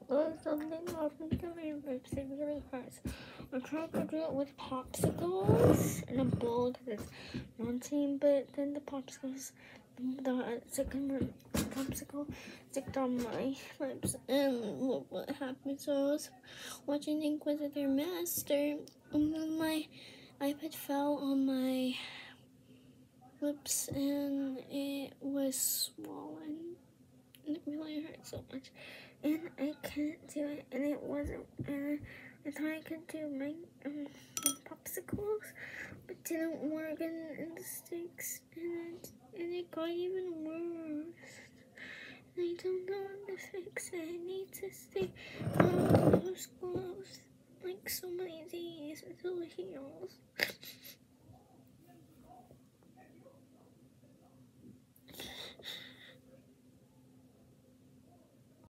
Or something happened to my lips. It really hurts. I tried to do it with popsicles in a bowl because it's non-team, but then the popsicles, the second one, popsicle sticked on my lips, and look what happened. So I was watching Inquisitor Master, and then my iPad fell on my lips, and it was swollen. It really hurt so much, and I couldn't do it, and it wasn't, and I thought I could do my popsicles, but didn't work, and the sticks, and it got even worse. I don't know how to fix it. I need to stay on those gloves like so many days until it heals.